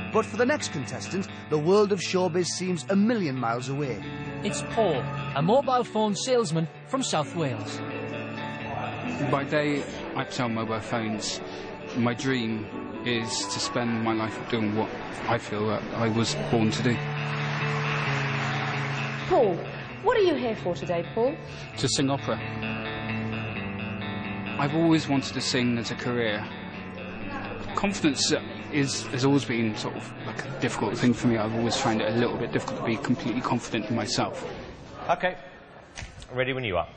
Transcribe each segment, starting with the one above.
But for the next contestant, the world of showbiz seems a million miles away. It's Paul, a mobile phone salesman from South Wales. By day, I sell mobile phones. My dream is to spend my life doing what I feel that I was born to do. Paul, what are you here for today, Paul? To sing opera. I've always wanted to sing as a career. Confidence has always been sort of like a difficult thing for me. I've always found it a little bit difficult to be completely confident in myself. OK. Ready when you are.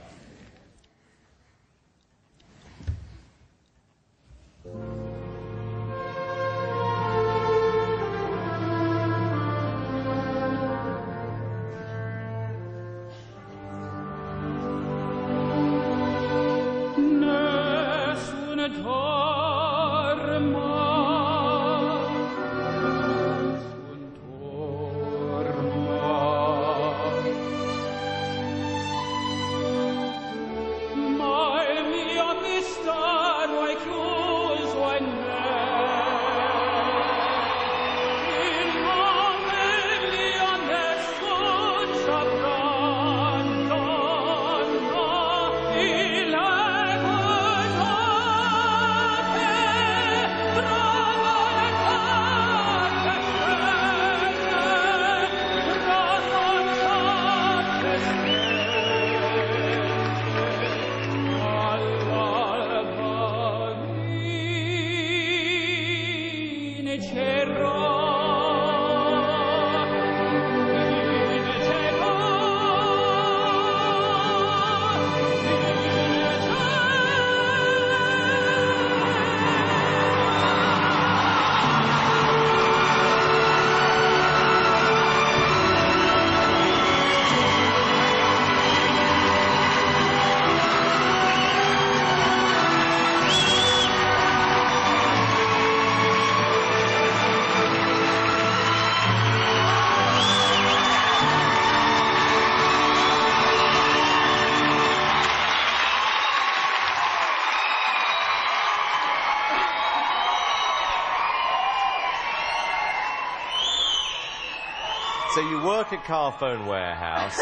So you work at Carphone Warehouse,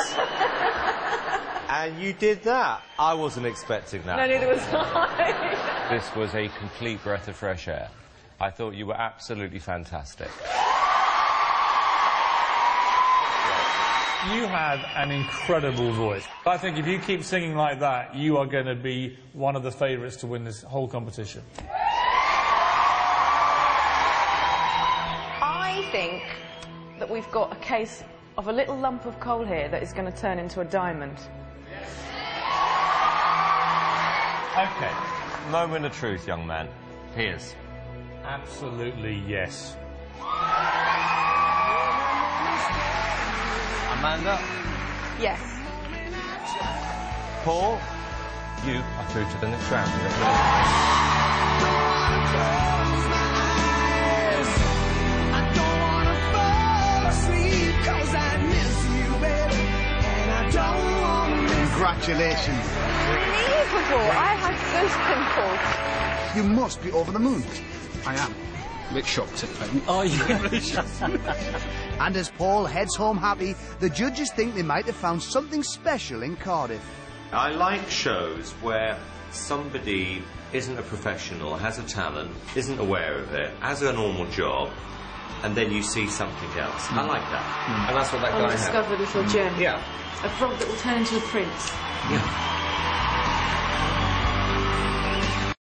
and you did that. I wasn't expecting that. No, neither was I. This was a complete breath of fresh air. I thought you were absolutely fantastic. You have an incredible voice. I think if you keep singing like that, you are going to be one of the favourites to win this whole competition. I think that we've got a case of a little lump of coal here that is going to turn into a diamond. OK. Moment of truth, young man. Here's. Absolutely, yes. Amanda? Yes. Paul? You are through to the next round. Congratulations. Congratulations. Unbelievable. I had goose pimples. You must be over the moon. I am. A bit shocked at the moment. Oh, yeah. And as Paul heads home happy, the judges think they might have found something special in Cardiff. I like shows where somebody isn't a professional, has a talent, isn't aware of it, has a normal job, and then you see something else. I like that. And that's what that guy had. Discover a little gem. Yeah. A frog that will turn into a prince. Yeah.